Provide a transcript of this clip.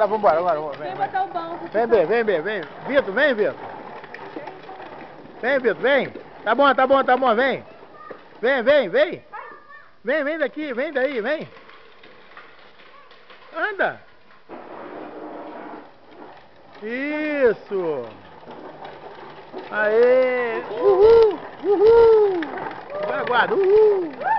Agora vambora, vem. Vem botar o banco. Vem, vem. Vitor, vem, Vitor. Vem, Vitor, vem. Tá bom, vem. Vem. Vem daqui, vem daí, vem. Anda. Isso. Aê. Uhul. Vai, guarda. Uhul.